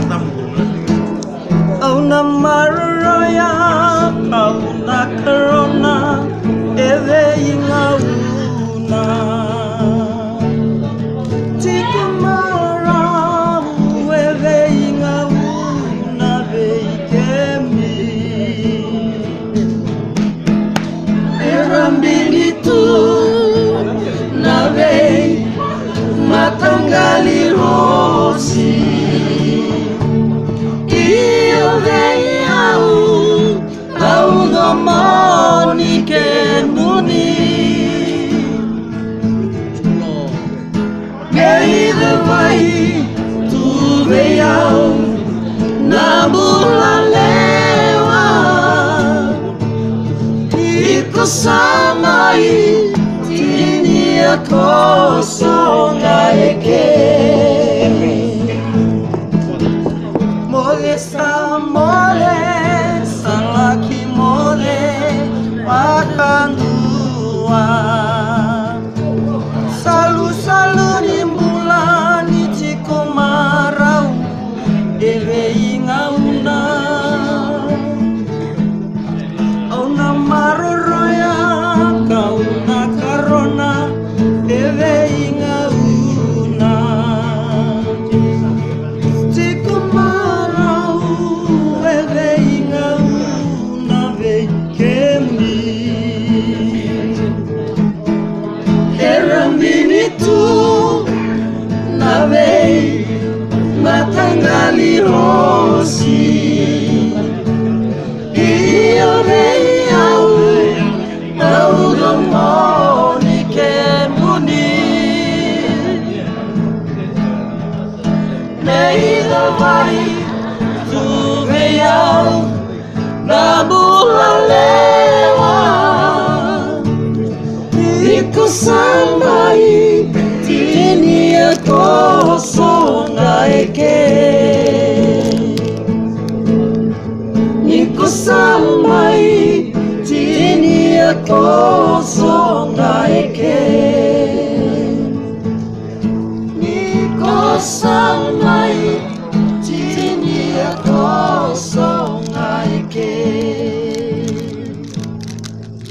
Auna maroya, auna corona, eve ingauna. Tikumara, eve ingauna veikemi. Era Bini tu nave matangali rosi. Moni kemuni Meida vai tu veiau na bula lewa Iko samai tini ako songa eke Mole sa mole salaki mole Wakandua Salu nimbulani chiko marau Eve ingauna Auna maroroya Kauna karona Eve ingauna Chiko marau Eve ingauna Vekemi Era Bini tu nave matangali rosi Io veiau moni kemuni Meida vai tu veiau na bula lewa Iko samai tini ako songa eke Iko samai tini ako songa eke Iko samai